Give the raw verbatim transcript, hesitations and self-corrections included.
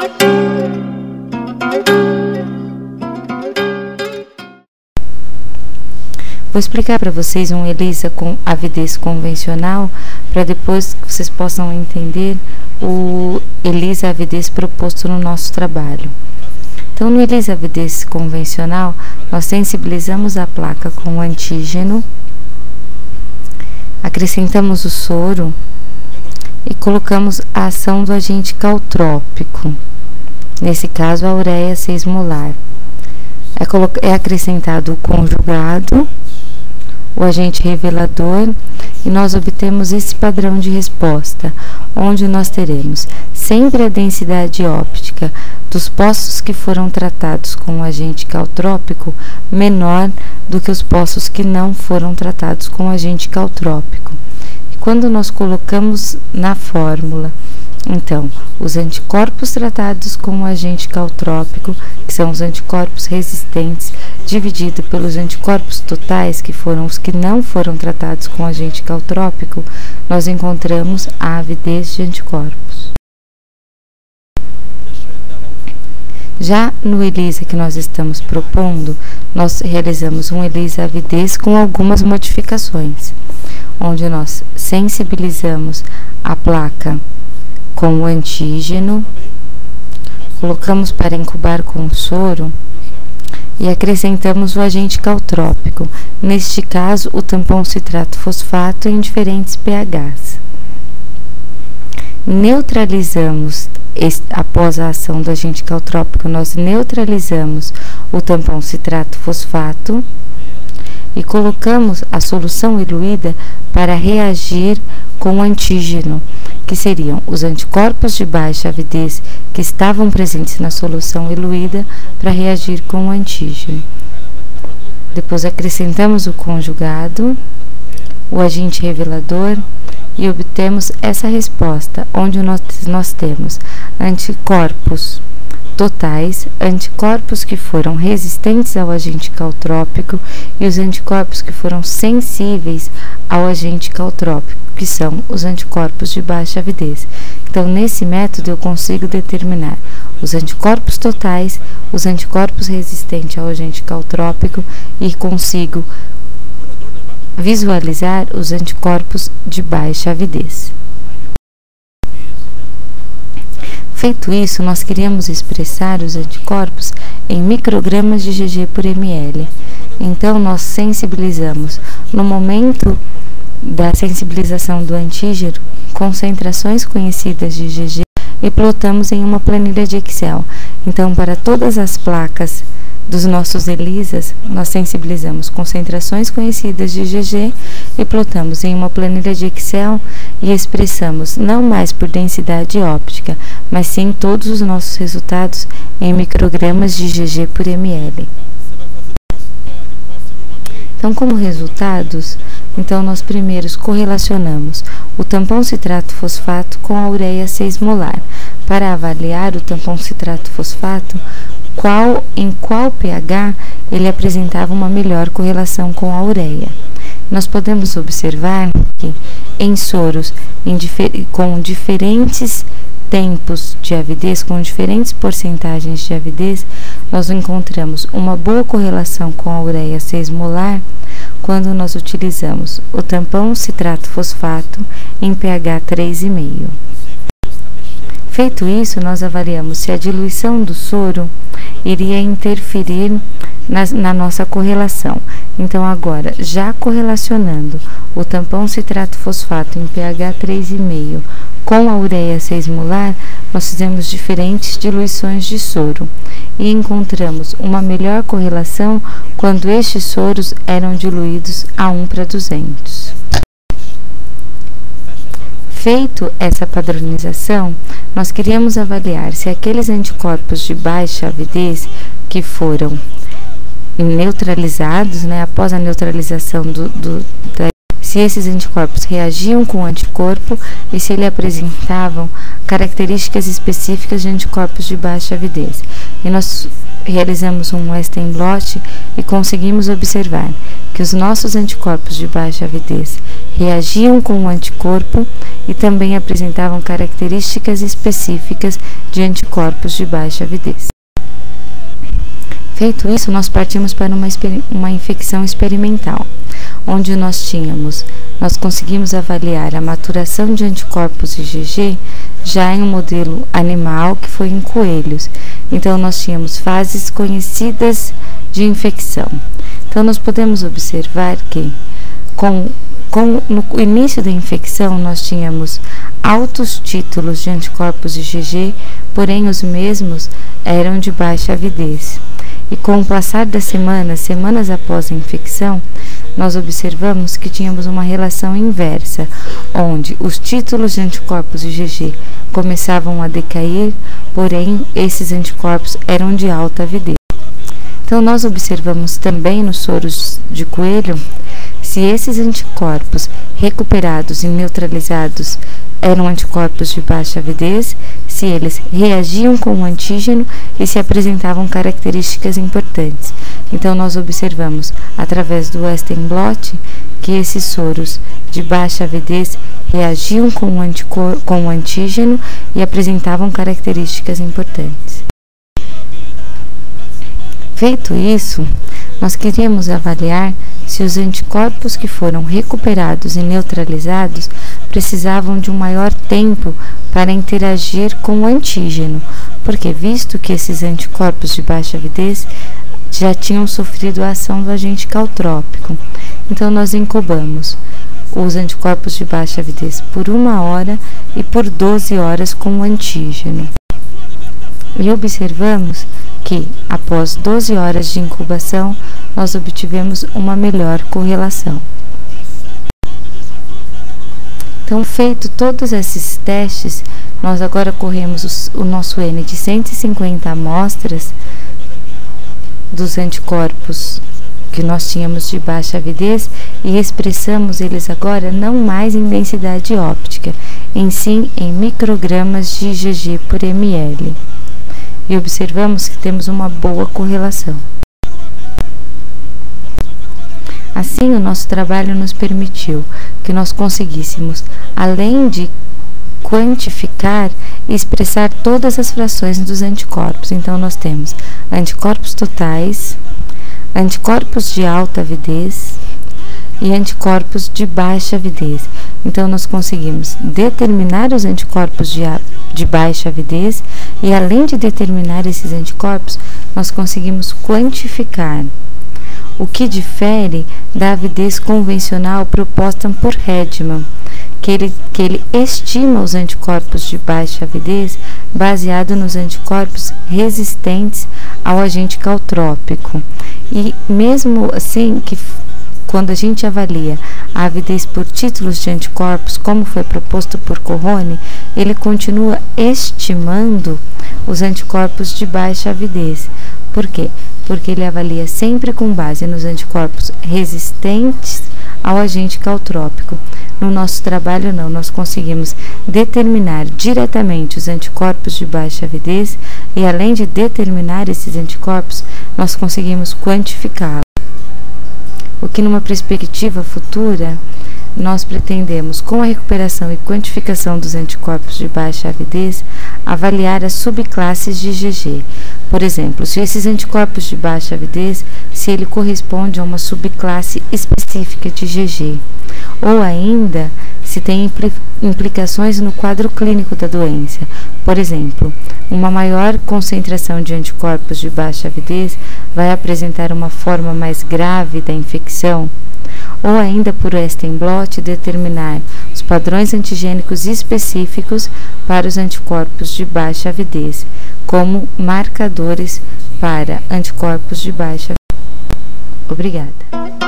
Vou explicar para vocês um ELISA com avidez convencional, para depois que vocês possam entender o ELISA avidez proposto no nosso trabalho. Então, no ELISA avidez convencional, nós sensibilizamos a placa com o antígeno, acrescentamos o soro e colocamos a ação do agente caltrópico, nesse caso a ureia seis molar. É, é acrescentado o conjugado, o agente revelador, e nós obtemos esse padrão de resposta, onde nós teremos sempre a densidade óptica dos poços que foram tratados com o agente caltrópico menor do que os poços que não foram tratados com o agente caltrópico. E quando nós colocamos na fórmula, então, os anticorpos tratados com o agente caltrópico, que são os anticorpos resistentes, dividido pelos anticorpos totais, que foram os que não foram tratados com o agente caltrópico, nós encontramos a avidez de anticorpos. Já no ELISA que nós estamos propondo, nós realizamos um ELISA avidez com algumas modificações, onde nós sensibilizamos a placa com o antígeno, colocamos para incubar com o soro e acrescentamos o agente caltrópico, neste caso o tampão citrato fosfato em diferentes pHs. Neutralizamos, após a ação do agente caltrópico, nós neutralizamos o tampão citrato fosfato e colocamos a solução diluída para reagir com o antígeno, que seriam os anticorpos de baixa avidez que estavam presentes na solução diluída para reagir com o antígeno. Depois acrescentamos o conjugado, o agente revelador e obtemos essa resposta, onde nós, nós temos anticorpos totais, anticorpos que foram resistentes ao agente caltrópico e os anticorpos que foram sensíveis ao agente caltrópico, que são os anticorpos de baixa avidez. Então, nesse método eu consigo determinar os anticorpos totais, os anticorpos resistentes ao agente caltrópico e consigo visualizar os anticorpos de baixa avidez. Feito isso, nós queríamos expressar os anticorpos em microgramas de G G por ml. Então, nós sensibilizamos, no momento da sensibilização do antígeno, concentrações conhecidas de G G e plotamos em uma planilha de Excel. Então, para todas as placas dos nossos ELISAs, nós sensibilizamos concentrações conhecidas de G G e plotamos em uma planilha de Excel e expressamos não mais por densidade óptica, mas sim todos os nossos resultados em microgramas de G G por ml. Então, como resultados, então nós primeiros correlacionamos o tampão citrato fosfato com a ureia seis molar. Para avaliar o tampão citrato fosfato, qual, em qual pH ele apresentava uma melhor correlação com a ureia. Nós podemos observar que em soros em difer com diferentes tempos de avidez, com diferentes porcentagens de avidez, nós encontramos uma boa correlação com a ureia seis molar quando nós utilizamos o tampão citrato fosfato em pH três vírgula cinco. Feito isso, nós avaliamos se a diluição do soro iria interferir na, na nossa correlação. Então, agora, já correlacionando o tampão citrato fosfato em pH três vírgula cinco com a ureia seis molar, nós fizemos diferentes diluições de soro e encontramos uma melhor correlação quando estes soros eram diluídos a um para duzentos. Feito essa padronização, nós queríamos avaliar se aqueles anticorpos de baixa avidez que foram neutralizados, né, após a neutralização do, do da, se esses anticorpos reagiam com o anticorpo e se ele apresentavam características específicas de anticorpos de baixa avidez. E nós realizamos um Western blot e conseguimos observar que os nossos anticorpos de baixa avidez reagiam com o anticorpo e também apresentavam características específicas de anticorpos de baixa avidez. Feito isso, nós partimos para uma, uma infecção experimental, onde nós tínhamos, nós conseguimos avaliar a maturação de anticorpos I G G já em um modelo animal que foi em coelhos. Então, nós tínhamos fases conhecidas de infecção. Então, nós podemos observar que, com, com, no início da infecção, nós tínhamos altos títulos de anticorpos I G G, porém os mesmos eram de baixa avidez. E com o passar das semanas, semanas após a infecção, nós observamos que tínhamos uma relação inversa, onde os títulos de anticorpos I G G começavam a decair, porém esses anticorpos eram de alta avidez. Então, nós observamos também nos soros de coelho se esses anticorpos recuperados e neutralizados eram anticorpos de baixa avidez, se eles reagiam com o antígeno e se apresentavam características importantes. Então, nós observamos, através do Western blot, que esses soros de baixa avidez reagiam com o, anticor com o antígeno e apresentavam características importantes. Feito isso, nós queríamos avaliar se os anticorpos que foram recuperados e neutralizados precisavam de um maior tempo para interagir com o antígeno, porque visto que esses anticorpos de baixa avidez já tinham sofrido a ação do agente caltrópico. Então, nós incubamos os anticorpos de baixa avidez por uma hora e por doze horas com o antígeno. E observamos que, após doze horas de incubação, nós obtivemos uma melhor correlação. Então, feito todos esses testes, nós agora corremos os, o nosso N de cento e cinquenta amostras dos anticorpos que nós tínhamos de baixa avidez e expressamos eles agora não mais em densidade óptica, em sim em microgramas de I G G por ml. E observamos que temos uma boa correlação. Assim, o nosso trabalho nos permitiu que nós conseguíssemos, além de quantificar e expressar todas as frações dos anticorpos. Então, nós temos anticorpos totais, anticorpos de alta avidez e anticorpos de baixa avidez. Então, nós conseguimos determinar os anticorpos de, de baixa avidez e, além de determinar esses anticorpos, nós conseguimos quantificar, o que difere da avidez convencional proposta por Hedman, que ele, que ele estima os anticorpos de baixa avidez baseado nos anticorpos resistentes ao agente caltrópico. E mesmo assim, que quando a gente avalia a avidez por títulos de anticorpos, como foi proposto por Corrone, ele continua estimando os anticorpos de baixa avidez. Por quê? Porque ele avalia sempre com base nos anticorpos resistentes ao agente caltrópico. No nosso trabalho, não, nós conseguimos determinar diretamente os anticorpos de baixa avidez e, além de determinar esses anticorpos, nós conseguimos quantificá-los. O que, numa perspectiva futura, nós pretendemos, com a recuperação e quantificação dos anticorpos de baixa avidez, avaliar as subclasses de I G G. Por exemplo, se esses anticorpos de baixa avidez, se ele corresponde a uma subclasse específica de I G G, ou ainda se tem implicações no quadro clínico da doença. Por exemplo, uma maior concentração de anticorpos de baixa avidez vai apresentar uma forma mais grave da infecção, ou ainda por Western blot determinar os padrões antigênicos específicos para os anticorpos de baixa avidez, como marcadores para anticorpos de baixa avidez. Obrigada.